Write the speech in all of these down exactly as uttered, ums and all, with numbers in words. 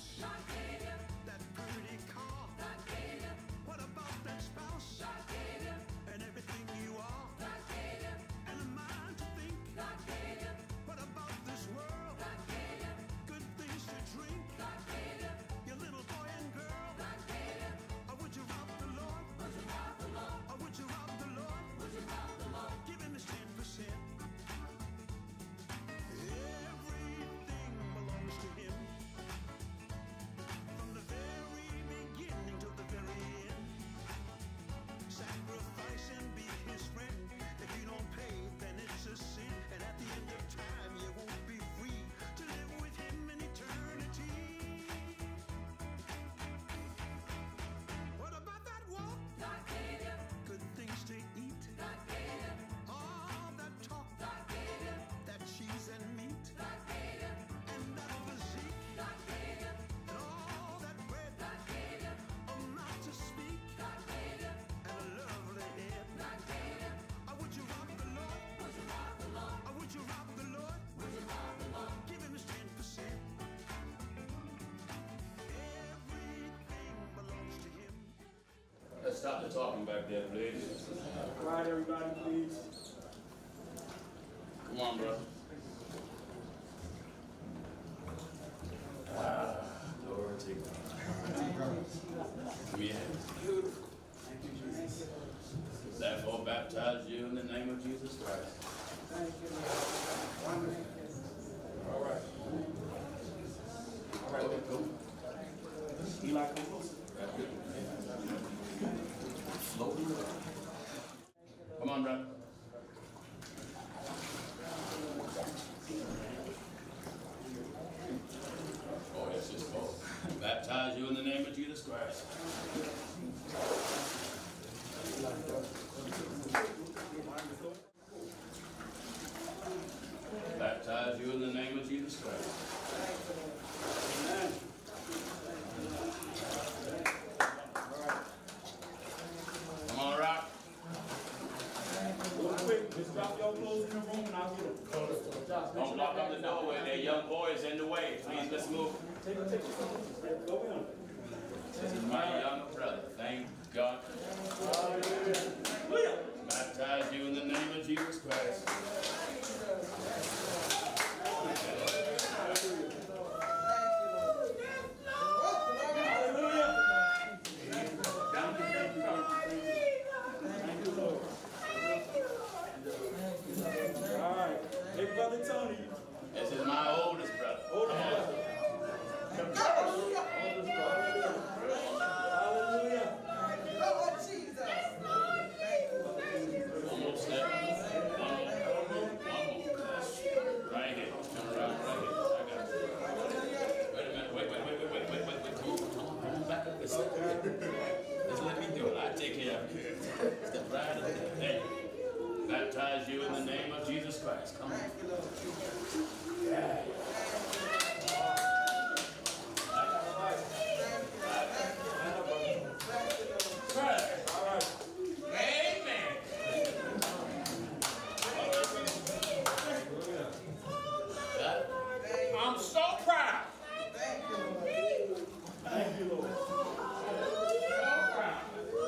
house? God gave you. That pretty car? God gave you. What about that spouse? God gave you. And everything you are? God gave you. And a mind to think? God gave you. What about this world? God gave you. Good things to drink? God gave you. Your little boy and girl? God gave you. Or would you rob the Lord? Would you rob the Lord? Or would you rob the Lord? Would you rob the Lord? Give him his ten percent. Everything belongs to him. From the very beginning to the very end. Sacrifice and be his friend. If you don't pay, then it's a sin. And at the end of time, you won't be free to live with him in eternity. What about that walk? God gave you. Good things to eat? God gave you. All that talk? God gave you. That cheese and meat? God gave you. And that physique? God gave you. And all that bread? God gave you. A mouth to speak? God gave you. And a lovely head? God gave you. Or would you rob the Lord? Would you rob the Lord? Or would you rob the Lord? Would you rob the Lord? Give him his ten percent. Everything belongs to him. Let's stop the talking back there, please. Quiet, everybody, please. Come on, brother. Ah, Lord, take it. Come here. Thank you, Jesus. Therefore, baptize you in the name of Jesus Christ. Thank you, Lord. Wonderful. All right. All right, go. Go. Eli, come closer. Slowly. Come on, brother. Oh, that's his fault. Baptize you in the name of Jesus Christ. Baptize you in the name of Jesus Christ. Amen. Come on, Rock. Real quick, just drop your clothes in the room and I'll get them. Don't block up the doorway. There are young boys in the way. Please, let's move. Take it, take it. Go in. This is my young brother. Thank God. Hallelujah. Baptize you in the name of Jesus Christ. Hey, Brother Tony. This is my oldest brother. Oldest brother. Hallelujah. Oldest brother. Hallelujah. Lord Jesus. One more step. One more. One more. Right here. Turn around. Right here. I got it. Wait a minute. Wait, wait, wait, wait, wait, wait, wait, wait. Come on, come on, come on back up. Let's let me do it. I take care of it. Step right up there. There you go. Baptize you in the name of Jesus Christ. Come on. Yeah. All right. Amen. I'm so proud. Thank you, Lord. Thank you, Lord. So proud.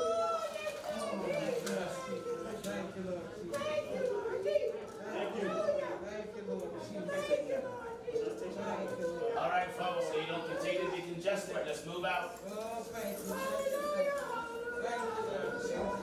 Thank you, Lord. Thank you. Thank you, Lord. Thank you, Lord. All right, folks, so you don't continue to be congested. Let's move out. Oh, thank you. Thank you, Lord.